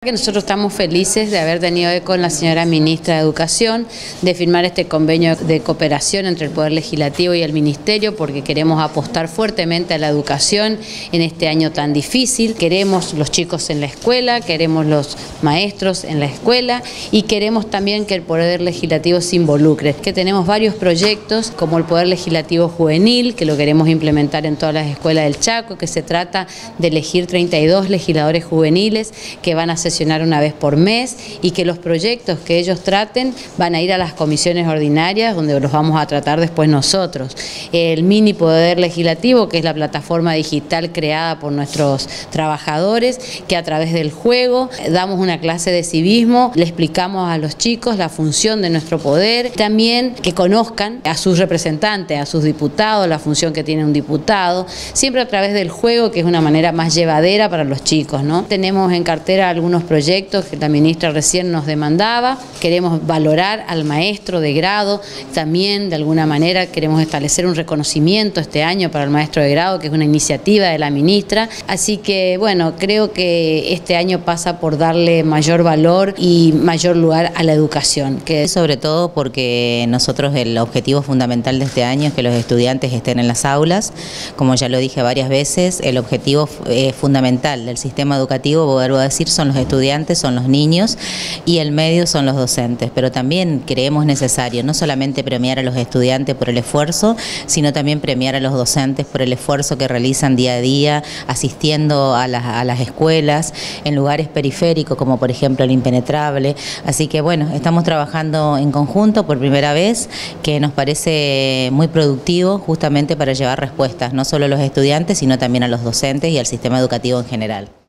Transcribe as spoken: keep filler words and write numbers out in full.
Nosotros estamos felices de haber tenido hoy con la señora Ministra de Educación de firmar este convenio de cooperación entre el Poder Legislativo y el Ministerio, porque queremos apostar fuertemente a la educación en este año tan difícil. Queremos los chicos en la escuela, queremos los maestros en la escuela y queremos también que el Poder Legislativo se involucre. Que tenemos varios proyectos como el Poder Legislativo Juvenil, que lo queremos implementar en todas las escuelas del Chaco, que se trata de elegir treinta y dos legisladores juveniles que van a sesionar una vez por mes y que los proyectos que ellos traten van a ir a las comisiones ordinarias donde los vamos a tratar después nosotros. El mini Poder Legislativo, que es la plataforma digital creada por nuestros trabajadores, que a través del juego damos una clase de civismo, le explicamos a los chicos la función de nuestro poder, también que conozcan a sus representantes, a sus diputados, la función que tiene un diputado, siempre a través del juego, que es una manera más llevadera para los chicos, ¿no? Tenemos en cartera algunos proyectos que la ministra recién nos demandaba. Queremos valorar al maestro de grado, también de alguna manera queremos establecer un reconocimiento este año para el maestro de grado, que es una iniciativa de la ministra. Así que bueno, creo que este año pasa por darle mayor valor y mayor lugar a la educación. Que sobre todo porque nosotros el objetivo fundamental de este año es que los estudiantes estén en las aulas. Como ya lo dije varias veces, el objetivo eh, fundamental del sistema educativo, vuelvo a decir, son los estudiantes estudiantes, son los niños, y el medio son los docentes, pero también creemos necesario no solamente premiar a los estudiantes por el esfuerzo, sino también premiar a los docentes por el esfuerzo que realizan día a día asistiendo a las, a las escuelas en lugares periféricos como por ejemplo el Impenetrable. Así que bueno, estamos trabajando en conjunto por primera vez, que nos parece muy productivo justamente para llevar respuestas no solo a los estudiantes sino también a los docentes y al sistema educativo en general.